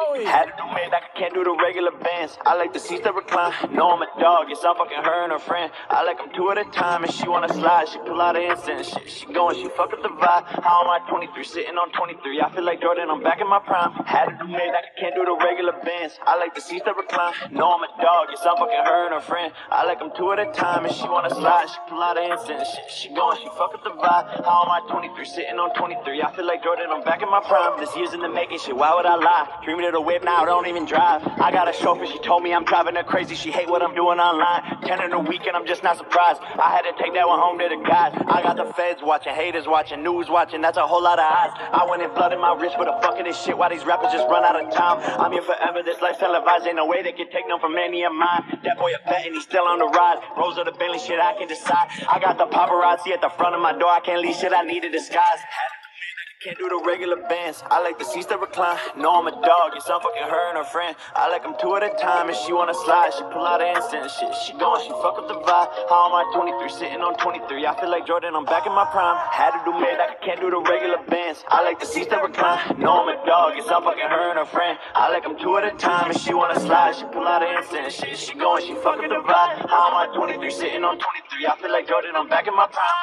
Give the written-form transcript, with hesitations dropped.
Had to do me like I can't do the regular bands. I like the seats that recline. No, I'm a dog. Yes, I'm fucking her and her friend. I like them two at a time, and she wanna slide. She pull out an instant shit. She going, she fuck up the vibe. How am I 23, sitting on 23? I feel like Jordan, I'm back in my prime. Had to do me like I can't do the regular bands. I like the seats that recline. No, I'm a dog. Yes, I'm fucking her and her friend. I like them two at a time, and she wanna slide. She pull out an instant shit. She going, she fuck up the vibe. How am I 23, sitting on 23? I feel like Jordan, I'm back in my prime. This year's in the making shit. Why would I lie? Dreaming of the whip now, don't even drive. I got a chauffeur, she told me I'm driving her crazy. She hate what I'm doing online. 10 in a weekend, I'm just not surprised. I had to take that one home to the guys. I got the feds watching, haters watching, news watching. That's a whole lot of eyes. I went and flooded my wrist with a fucking this shit. Why these rappers just run out of time? I'm here forever, this life televised. Ain't no way they can take none from any of mine. That boy a vet and he's still on the rise. Rose of the Bentley shit, I can decide. I got the paparazzi at the front of my door. I can't leave shit, I need a disguise. Can't do the regular bands. I like the seats that recline. No, I'm a dog. Yes, I'm fucking her and her friend. I like them two at a time, and she wanna slide. She pull out an instant shit. She going, she fuck up the vibe. How am I 23, sitting on 23? I feel like Jordan, I'm back in my prime. Had to do me like I can't do the regular bands. I like the seats that recline. No, I'm a dog. Yes, I'm fucking her and her friend. I like them two at a time, and she wanna slide. She pull out an instant shit. She going, she fuck up the vibe. How am I 23, sitting on 23? I feel like Jordan, I'm back in my prime.